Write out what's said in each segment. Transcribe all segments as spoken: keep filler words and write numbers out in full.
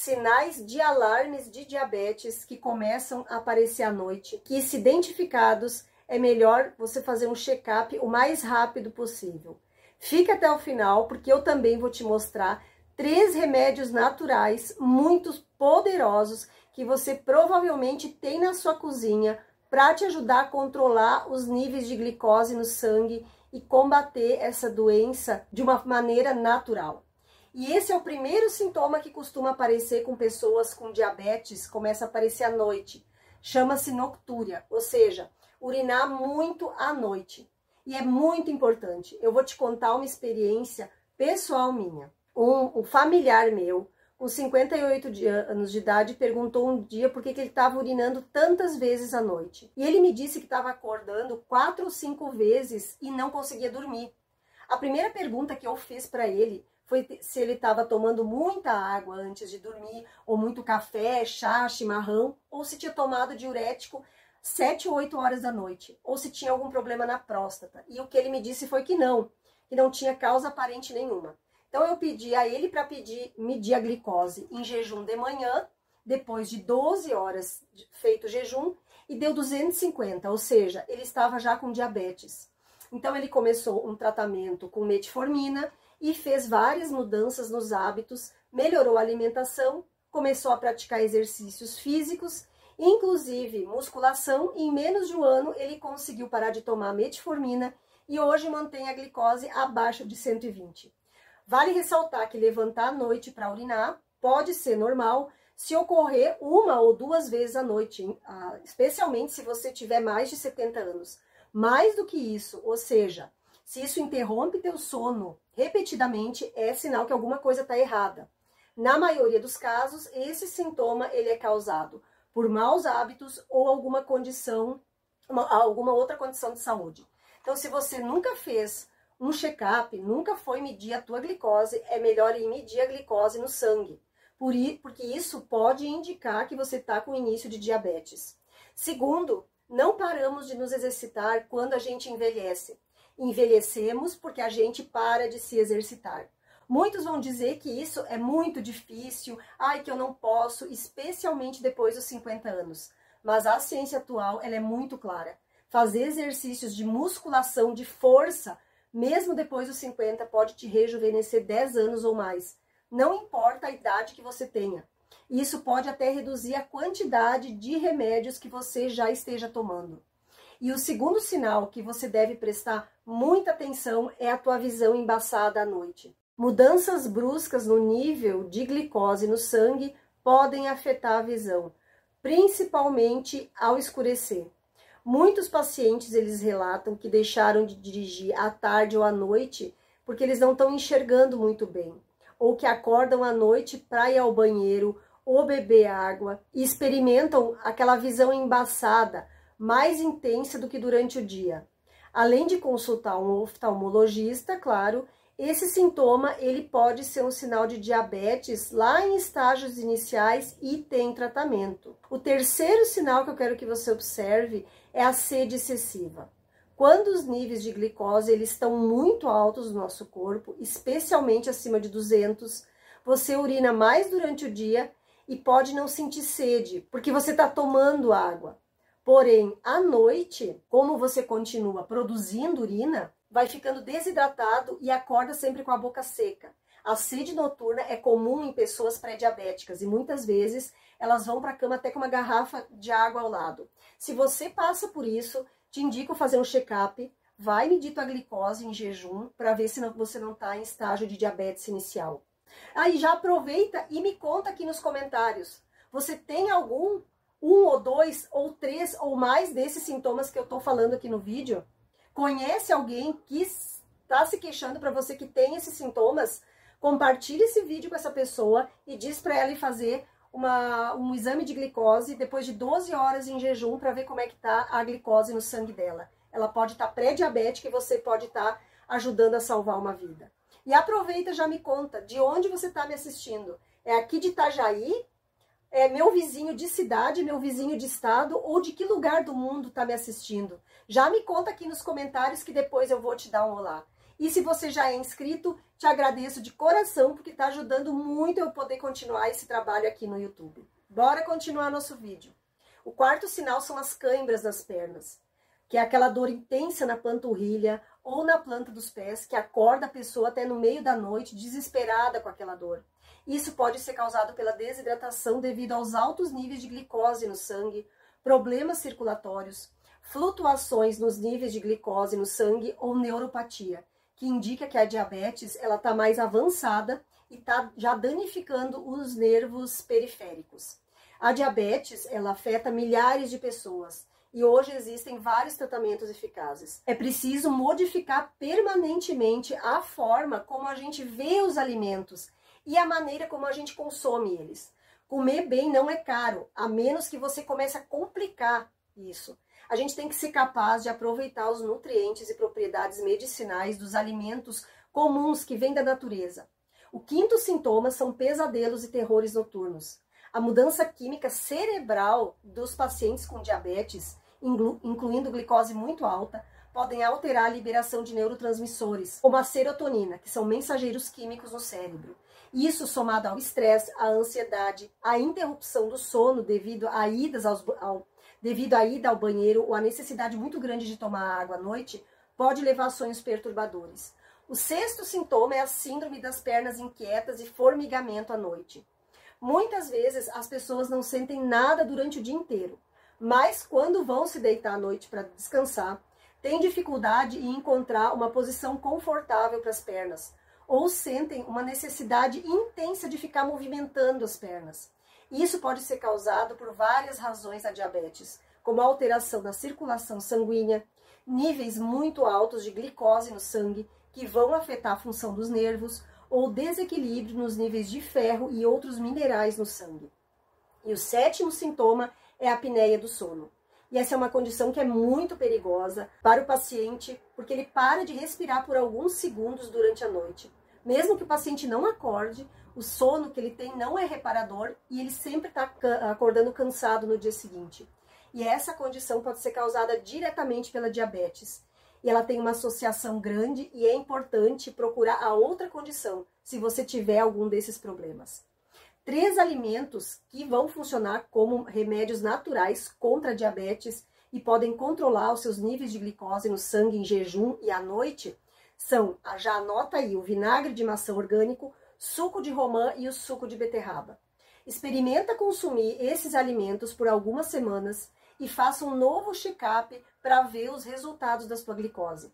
sinais de alarmes de diabetes que começam a aparecer à noite, que se identificados, é melhor você fazer um check-up o mais rápido possível. Fica até o final, porque eu também vou te mostrar três remédios naturais muito poderosos que você provavelmente tem na sua cozinha para te ajudar a controlar os níveis de glicose no sangue e combater essa doença de uma maneira natural. E esse é o primeiro sintoma que costuma aparecer com pessoas com diabetes, começa a aparecer à noite. Chama-se noctúria, ou seja, urinar muito à noite. E é muito importante. Eu vou te contar uma experiência pessoal minha. Um, um familiar meu, com cinquenta e oito anos de idade, perguntou um dia por que, que ele estava urinando tantas vezes à noite. E ele me disse que estava acordando quatro ou cinco vezes e não conseguia dormir. A primeira pergunta que eu fiz para ele foi se ele estava tomando muita água antes de dormir, ou muito café, chá, chimarrão, ou se tinha tomado diurético sete ou oito horas da noite, ou se tinha algum problema na próstata. E o que ele me disse foi que não, que não tinha causa aparente nenhuma. Então eu pedi a ele para pedir medir a glicose em jejum de manhã, depois de doze horas feito o jejum, e deu duzentos e cinquenta, ou seja, ele estava já com diabetes. Então ele começou um tratamento com metformina e fez várias mudanças nos hábitos, melhorou a alimentação, começou a praticar exercícios físicos, inclusive musculação, e em menos de um ano ele conseguiu parar de tomar metformina e hoje mantém a glicose abaixo de cento e vinte. Vale ressaltar que levantar à noite para urinar pode ser normal se ocorrer uma ou duas vezes à noite, especialmente se você tiver mais de setenta anos. Mais do que isso, ou seja, se isso interrompe teu sono repetidamente, é sinal que alguma coisa está errada. Na maioria dos casos, esse sintoma ele é causado por maus hábitos ou alguma condição, uma, alguma outra condição de saúde. Então, se você nunca fez um check-up, nunca foi medir a tua glicose, é melhor ir medir a glicose no sangue, por ir, porque isso pode indicar que você está com início de diabetes. Segundo, não paramos de nos exercitar quando a gente envelhece. Envelhecemos porque a gente para de se exercitar. Muitos vão dizer que isso é muito difícil, ai, que eu não posso, especialmente depois dos cinquenta anos. Mas a ciência atual ela é muito clara. Fazer exercícios de musculação, de força, mesmo depois dos cinquenta, pode te rejuvenescer dez anos ou mais. Não importa a idade que você tenha. Isso pode até reduzir a quantidade de remédios que você já esteja tomando. E o segundo sinal que você deve prestar muita atenção é a tua visão embaçada à noite. Mudanças bruscas no nível de glicose no sangue podem afetar a visão, principalmente ao escurecer. Muitos pacientes eles relatam que deixaram de dirigir à tarde ou à noite porque eles não estão enxergando muito bem, ou que acordam à noite para ir ao banheiro ou beber água e experimentam aquela visão embaçada, mais intensa do que durante o dia. Além de consultar um oftalmologista, claro, esse sintoma ele pode ser um sinal de diabetes lá em estágios iniciais e tem tratamento. O terceiro sinal que eu quero que você observe é a sede excessiva. Quando os níveis de glicose eles estão muito altos no nosso corpo, especialmente acima de duzentos, você urina mais durante o dia e pode não sentir sede, porque você está tomando água. Porém, à noite, como você continua produzindo urina, vai ficando desidratado e acorda sempre com a boca seca. A sede noturna é comum em pessoas pré-diabéticas e muitas vezes elas vão para a cama até com uma garrafa de água ao lado. Se você passa por isso, te indico fazer um check-up, vai medir tua glicose em jejum para ver se não, você não está em estágio de diabetes inicial. Aí já aproveita e me conta aqui nos comentários, você tem algum um ou dois ou três ou mais desses sintomas que eu estou falando aqui no vídeo? Conhece alguém que está se queixando para você que tem esses sintomas? Compartilhe esse vídeo com essa pessoa e diz para ela ir fazer uma, um exame de glicose depois de doze horas em jejum para ver como é que está a glicose no sangue dela. Ela pode estar tá pré-diabética e você pode estar tá ajudando a salvar uma vida. E aproveita, já me conta, de onde você está me assistindo? É aqui de Itajaí? É meu vizinho de cidade, meu vizinho de estado, ou de que lugar do mundo está me assistindo? Já me conta aqui nos comentários que depois eu vou te dar um olá. E se você já é inscrito, te agradeço de coração, porque está ajudando muito eu poder continuar esse trabalho aqui no YouTube. Bora continuar nosso vídeo. O quarto sinal são as cãibras nas pernas, que é aquela dor intensa na panturrilha ou na planta dos pés, que acorda a pessoa até no meio da noite, desesperada com aquela dor. Isso pode ser causado pela desidratação devido aos altos níveis de glicose no sangue, problemas circulatórios, flutuações nos níveis de glicose no sangue ou neuropatia, que indica que a diabetes ela está mais avançada e está já danificando os nervos periféricos. A diabetes ela afeta milhares de pessoas e hoje existem vários tratamentos eficazes. É preciso modificar permanentemente a forma como a gente vê os alimentos e a maneira como a gente consome eles. Comer bem não é caro, a menos que você comece a complicar isso. A gente tem que ser capaz de aproveitar os nutrientes e propriedades medicinais dos alimentos comuns que vêm da natureza. O quinto sintoma são pesadelos e terrores noturnos. A mudança química cerebral dos pacientes com diabetes, incluindo glicose muito alta, podem alterar a liberação de neurotransmissores, como a serotonina, que são mensageiros químicos no cérebro. Isso somado ao estresse, à ansiedade, à interrupção do sono devido a idas aos, ao, devido à ida ao banheiro ou à necessidade muito grande de tomar água à noite, pode levar a sonhos perturbadores. O sexto sintoma é a síndrome das pernas inquietas e formigamento à noite. Muitas vezes as pessoas não sentem nada durante o dia inteiro, mas quando vão se deitar à noite para descansar, têm dificuldade em encontrar uma posição confortável para as pernas, ou sentem uma necessidade intensa de ficar movimentando as pernas. Isso pode ser causado por várias razões da diabetes, como a alteração da circulação sanguínea, níveis muito altos de glicose no sangue, que vão afetar a função dos nervos, ou desequilíbrio nos níveis de ferro e outros minerais no sangue. E o sétimo sintoma é a apneia do sono. E essa é uma condição que é muito perigosa para o paciente, porque ele para de respirar por alguns segundos durante a noite. Mesmo que o paciente não acorde, o sono que ele tem não é reparador e ele sempre está acordando cansado no dia seguinte. E essa condição pode ser causada diretamente pela diabetes. E ela tem uma associação grande e é importante procurar a outra condição, se você tiver algum desses problemas. Três alimentos que vão funcionar como remédios naturais contra a diabetes e podem controlar os seus níveis de glicose no sangue em jejum e à noite são, já anota aí, o vinagre de maçã orgânico, suco de romã e o suco de beterraba. Experimenta consumir esses alimentos por algumas semanas e faça um novo check-up para ver os resultados da sua glicose.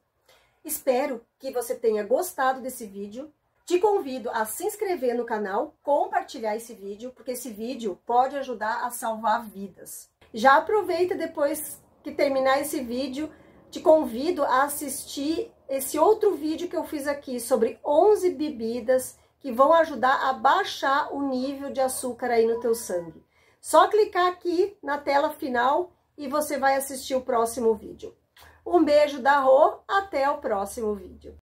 Espero que você tenha gostado desse vídeo. Te convido a se inscrever no canal, compartilhar esse vídeo, porque esse vídeo pode ajudar a salvar vidas. Já aproveita depois que terminar esse vídeo, te convido a assistir esse outro vídeo que eu fiz aqui sobre onze bebidas que vão ajudar a baixar o nível de açúcar aí no teu sangue. Só clicar aqui na tela final e você vai assistir o próximo vídeo. Um beijo da Rô, até o próximo vídeo.